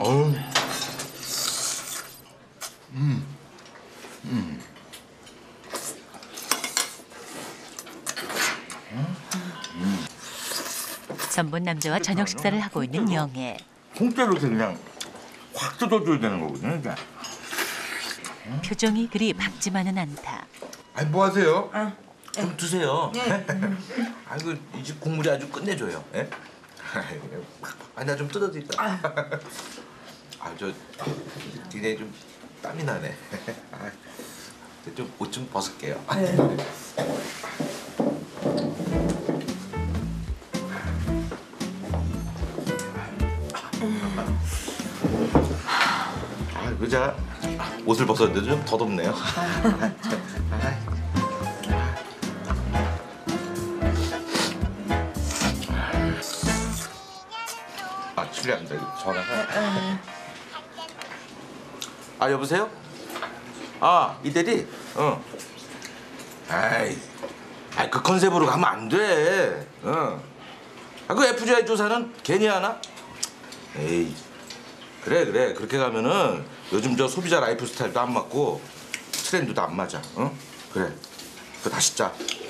어우. 전본 남자와 저녁 식사를 하고 있는 영애. 통째로 이렇게 그냥 확 뜯어줘야 되는 거거든요, 이게. 표정이 그리 밝지만은 않다. 아니, 뭐 하세요? 좀 드세요. 네. 아이고 이 집 국물이 아주 끝내줘요. 예? 아니 나좀 뜯어드릴까? 아저 뒤에 좀 땀이 나네. 좀 옷 좀 벗을게요. 네. 아 그자 옷을 벗었는데 좀 더 덥네요. 아 실례합니다. 이거 전화가. 아 여보세요? 아 이대리? 아이 그 컨셉으로 가면 안 돼. 그 FGI 조사는 괜히 하나? 에이 그래 그렇게 가면은 요즘 저 소비자 라이프 스타일도 안 맞고 트렌드도 안 맞아. 그래 다시 짜.